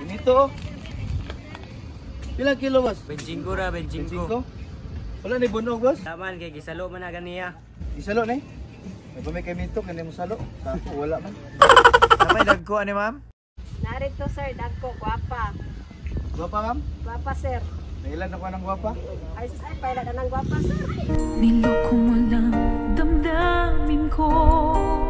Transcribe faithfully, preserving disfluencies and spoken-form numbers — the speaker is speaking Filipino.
Ganito. Pila kilo boss? Benjingko ra, benjingko. Wala ni bunog boss? Taman kay gisalo man na ganiya. Gisalo ni? May pa may kamito kani mo salo. Tako wala man. Napay dagko ani ma'am? Narito sir, dagko, guwapa. Guwapa ma'am? Guwapa sir. Nailan ako ng guwapa? Ay sus, ay pala ka ng guwapa sir. Niloko mo lang damdamin ko.